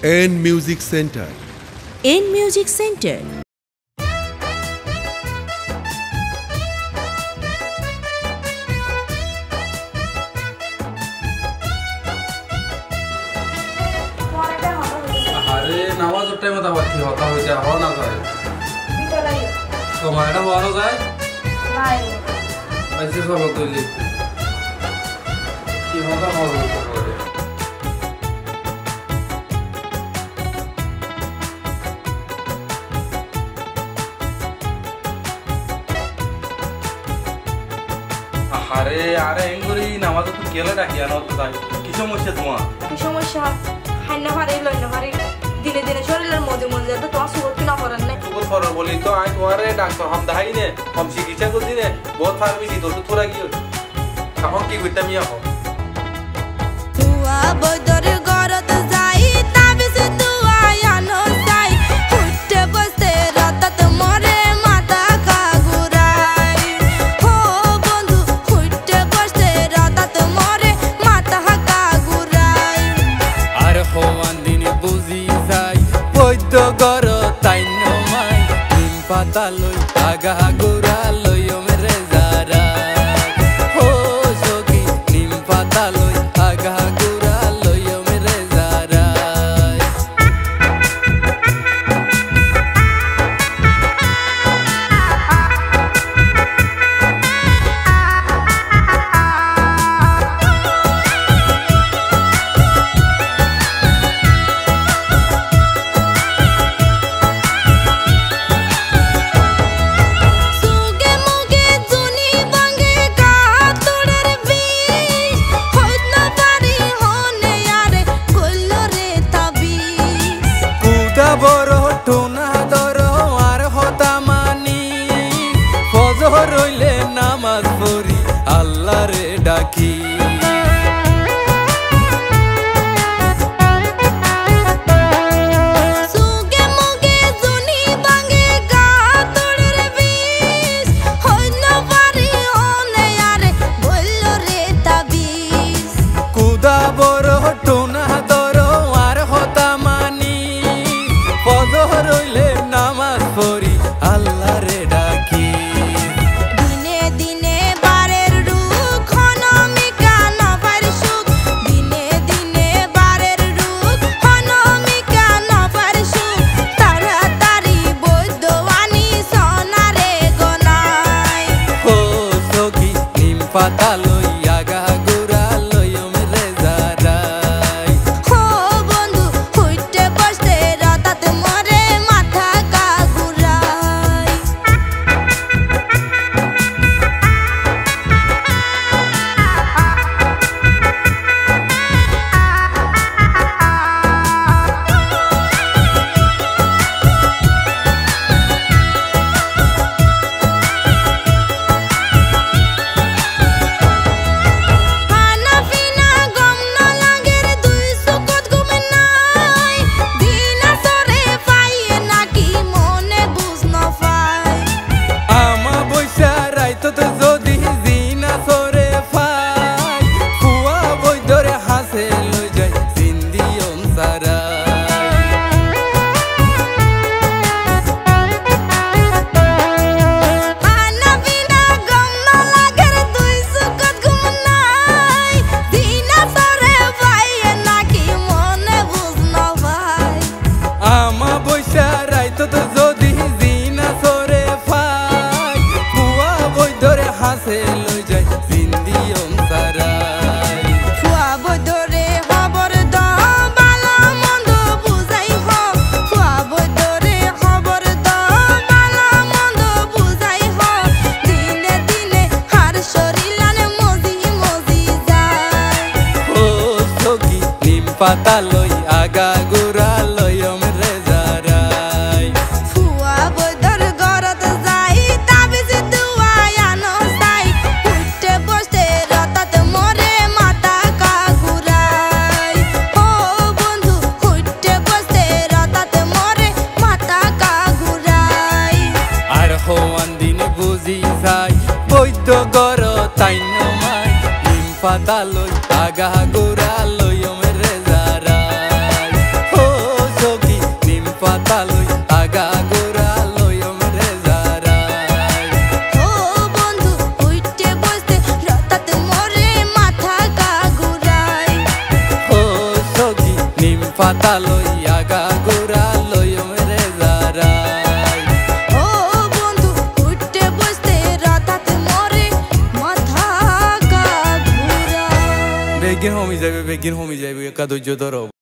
N Music Center. N Music Center. अरे नावाज time होता बाकी होता हो जाए हो ना जाए तो हमारा हो ना जाए ऐसे सब होते ले कि होता हो अरे अरे इंगुरी नावाज तो केला डाकिया ना तो जाए किसम मुश्किल হাইনা ভারে লইনা ভারে দিনে দিনে শরীরের মধ্যে মধ্যে তো সুগত কিনা করেন না সুগত ফর বলি তো আই তোমারে ডাক্তার हम দাই নে हम চিকিৎসা করছি নে বহুত ফার্মেসি তো তোরা কি এখন কি কইতাম ইয়া হো তুয়া বদর গরত যাই তাবিজ তুয়া আনো যাই উঠতে বসতে রাতত মরে মাথা কাগুরাই হো বন্ধু উঠতে বসতে রাতত মরে মাথা কাগুরাই আর হওয়ান দিন বুঝি যাই বৈদ্য গর তাই নমাই নিম পাতা লই আগা গোরা লই মেরে যারা হো সখী নিম পাতা লই আগা গোরা লই মেরে যারা বড় টোনা দর আর হতা মানি ফজর রইলে নামাজ পড়ি আল্লাহরে ডাকি কুদা বড় টোনা দর আর হতা মানি ফজর রইলে নামাজ পড়ি আল্লাহরে ডাকি দিনে দিনে বারের রূপ হনমিকা নবার সুখ দিনে দিনে বারের রূপ হনমিকা নবার সুখ তাড়াতাড়ি বৈদ্যবাণী সোনারে গনাই ও সখী নিম পাতা লই আগা গোরা লই মেরে যারাই হো বন্ধু উঠতে বসতে রাতাত মরে মাথা কাগুরাই খানা পিনা গম না লাগের দুই সুকত ঘুমে নাই দিন আসরে পাইয়ে নাকি মনে বুঝ না পাই আমা বৈশা রাইতো তো যদি জিনা সরে ফাই ফুয়া বই ধরে হাসে লই যাই সিন্দি অনসারাই খানা পিনা গম না লাগের দুই সুকত ঘুম নাই দিন আসরে পাইয়ে নাকি মনে বুঝ না পাই আমা বৈশা রাইতো তো যদি জিনা সরে ফাই ফুয়া বই ধরে হাসে লই যাই সিন্দি অনসারাই ফুয়া বদরে খবর দাও বালা মন্দ বুঝাই হো ফুয়া বদরে খবর দাও বালা মন্দ বুঝাই হো দিনে দিনে হার শরীলানে মজি মজি যায় ও সখী নিম পাতা লই আগা গোরা লই মেরে যারাই ফুয়া বদর গরত যাই তাবিজ তুয়া আনো যাই উঠতে বসতে রাতাত মরে মাথা কাগুরাই ও বন্ধু উঠতে বসতে রাতাত মরে মাথা কাগুরাই আর হওয়ান দিন বুঝি যাই বৈদ্য গর তাই নমাই নিম পাতা লই আগা গোরা লই মেরে যারাই ও পাতা লই আগা গোড়া লইম রে যারাই। ও বন্ধু উঠতে বসতে রাতাত মরে মাথা গা ঘুরা। বেগিন হমি যাবে একা ধৈর্য ধরো।